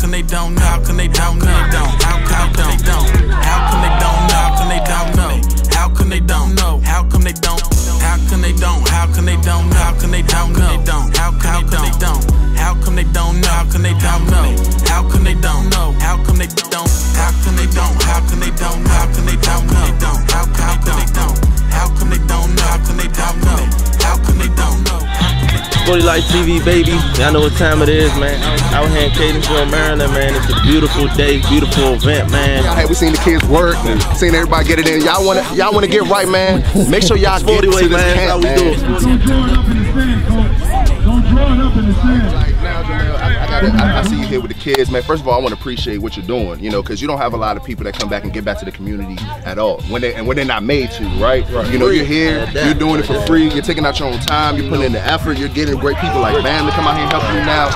can they don't know? How can they don't know? How can they don't? How can they don't know? How can they don't know? How can they don't know? How come they don't? How can they don't? How can they don't know? How can they don't know? How can they don't? How come they don't know? How can they don't know? How can they don't know? How come they don't? How can they don't? How can they don't? How can they don't know? How can they don't? How come they don't know? How can they don't know? How can they don't know? 40 Life TV, baby. Y'all know what time it is, man. Out here in Catonsville, Maryland, man. It's a beautiful day, beautiful event, man. Hey, we seen the kids work and seen everybody get it in. Y'all wanna get right, man. Make sure y'all get to this man. camp, How we do it. Don't draw it up in the sand, coach. Don't draw it up in the sand. Like now, Jamel, I see you here with the kids, man. First of all, I want to appreciate what you're doing, you know, because you don't have a lot of people that come back and give back to the community at all when they're not made to, right? You know, you're here, you're doing it for free, you're taking out your own time, you're putting in the effort, you're getting great people like Bam to come out here and help you now.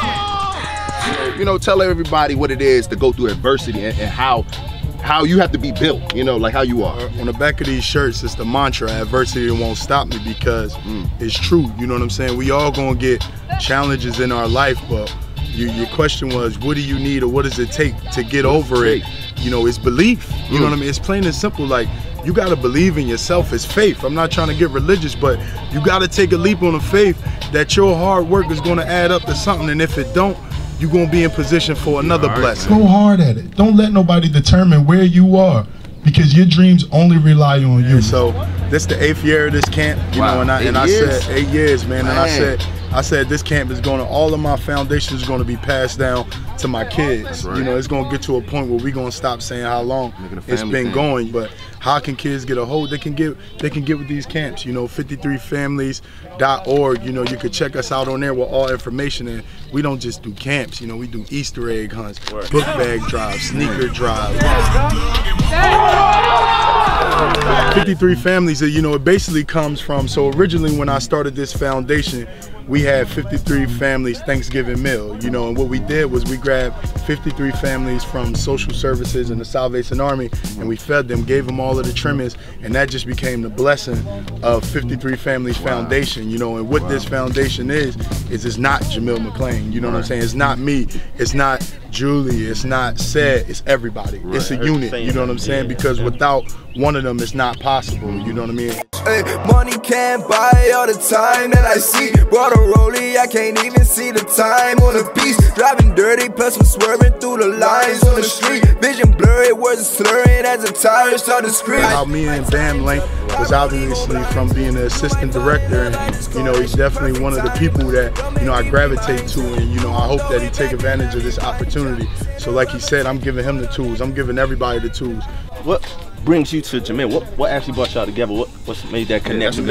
You know, tell everybody what it is to go through adversity and how you have to be built, you know, like how you are. On the back of these shirts, it's the mantra, adversity won't stop me, because it's true, you know what I'm saying? We all gonna get challenges in our life, but your question was, what do you need or what does it take to get over it? You know, it's belief, you know what I mean? It's plain and simple, like, you gotta believe in yourself, it's faith. I'm not trying to get religious, but you gotta take a leap on the faith that your hard work is gonna add up to something, and if it don't, you're gonna be in position for another blessing. Go hard at it. Don't let nobody determine where you are, because your dreams only rely on you. So this the 8th year of this camp, you know, and I said 8 years, man, and I said this camp is gonna, all of my foundation is gonna be passed down to my kids. You know, it's gonna get to a point where we're gonna stop saying how long it's been going, but how can kids get a hold? They can get with these camps, you know, 53families.org, you know, you could check us out on there with all information, and we don't just do camps, you know, we do Easter egg hunts, book bag drives, sneaker drives. 53 families, you know, it basically comes from, so originally when I started this foundation, we had 53 families Thanksgiving meal, you know, and what we did was we grabbed 53 families from social services and the Salvation Army, and we fed them, gave them all of the trimmings, and that just became the blessing of 53 Families Foundation, you know, and what this foundation is it's not Jamil McClain, you know what I'm saying? It's not me, it's not Julie, it's not Sed, it's everybody. It's a unit, you know what I'm saying? Because without one of them, it's not possible, you know what I mean? Hey, money can't buy all the time that I see. Brought a rollie, I can't even see the time on the piece. Driving dirty, plus I'm swerving through the lines on the street. Vision blurry, words slurring as the tires start to scream. How me and Bam Link was obviously from being the assistant director, and you know, he's definitely one of the people that, you know, I gravitate to, and you know, I hope that he take advantage of this opportunity. So like he said, I'm giving him the tools, I'm giving everybody the tools. What brings you to Jamil? What actually brought y'all together? What's made that connection?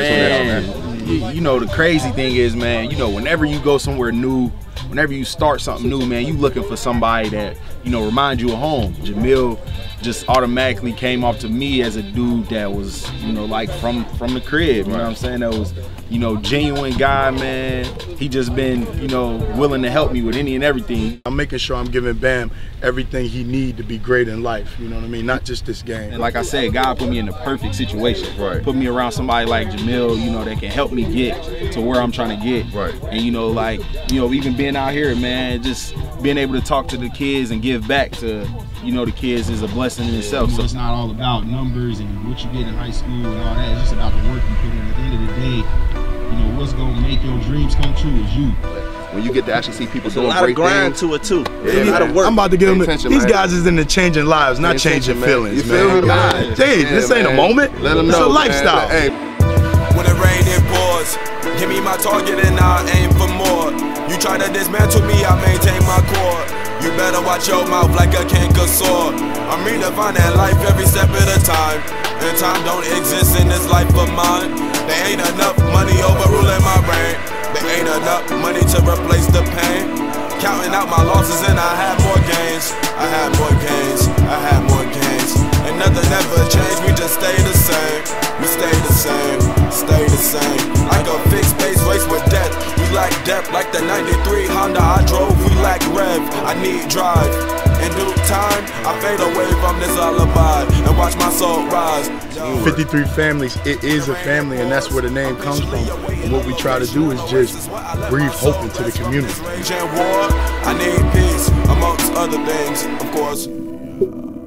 You know, the crazy thing is, man, you know, whenever you go somewhere new, whenever you start something new, man, you looking for somebody that, you know, reminds you of home. Jamil just automatically came off to me as a dude that was, you know, like from the crib, you know what I'm saying? That was, you know, genuine guy, man. He just been, you know, willing to help me with any and everything. I'm making sure I'm giving Bam everything he need to be great in life, you know what I mean? Not just this game. And like I said, God put me in the perfect situation. Put me around somebody like Jamil, you know, that can help me get to where I'm trying to get. And you know, like, you know, even being out here, man, just being able to talk to the kids and give back to, you know, the kids is a blessing in itself. So it's not all about numbers and what you get in high school and all that. It's just about the work you put in. At the end of the day, you know, what's gonna make your dreams come true is you. When you get to actually see people doing great things. A lot of grind to it too. Yeah, a lot of work. I'm about to give them, these guys is into changing lives, not changing feelings, you feel me, man? Hey, this ain't a moment, let them it's know, a lifestyle. When it rain, it pours. Give me my target and I'll aim for more. You try to dismantle me, I maintain my core. You better watch your mouth like a canker sore. I'm redefining life every step at a time, and time don't exist in this life of mine. There ain't enough money overruling my brain. There ain't enough money to replace the pain. Counting out my losses and I had more gains. I had more gains, I had more gains. And nothing ever changed, we just stay the same. We stay the same, stay the same. Like a fixed base race with death. We lack depth like the 93 Honda I drove. We lack rev, I need drive. In due time, I fade away from this lullaby and watch my soul rise. 53 families, it is a family, and that's where the name comes from. And what we try to do is just breathe hope into the community. I need peace, amongst other things, of course.